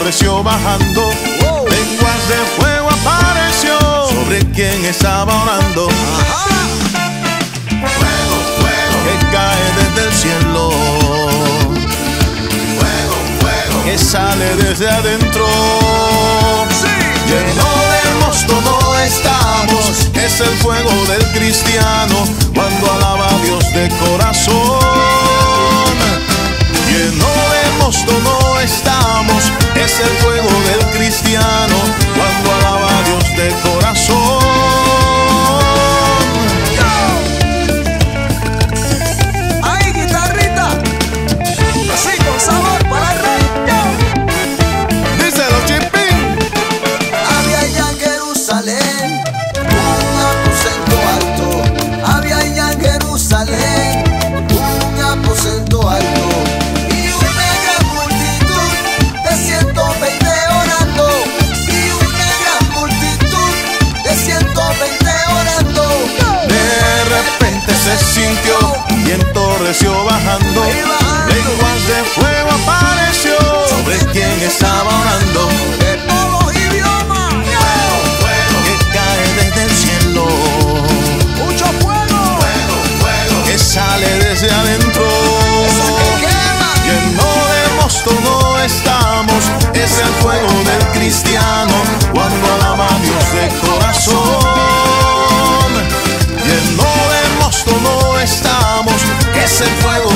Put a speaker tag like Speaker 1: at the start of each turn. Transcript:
Speaker 1: entorpeció bajando. Lenguas de fuego apareció sobre quien estaba orando. Fuego, fuego, que cae desde el cielo. Fuego, fuego, que sale desde adentro. Lleno de mosto no estamos, es el fuego del cristiano cuando alaba a Dios de corazón. Lleno de mosto no estamos, es el fuego del cristiano cuando alaba a Dios de corazón.
Speaker 2: ¡Ay, guitarrita! Así con sabor para el rey.
Speaker 1: Díselo, Chipín.
Speaker 2: Había allá en Jerusalén un aposento alto. Había allá en Jerusalén un aposento alto. Y una gran multitud de 120 orando. Y una gran multitud de 120 orando.
Speaker 1: De repente se sintió y entorpeció bajando. Lenguas de fuego apareció sobre quien estaba orando.
Speaker 2: De todos idiomas.
Speaker 1: Fuego, fuego, que cae desde el cielo.
Speaker 2: Mucho fuego.
Speaker 1: Fuego, fuego, que sale desde adentro.
Speaker 2: Esa que quema.
Speaker 1: Lleno de mosto no estamos, es el fuego del cristiano cuando alaba a Dios de corazón. Lleno de mosto no estamos, es el fuego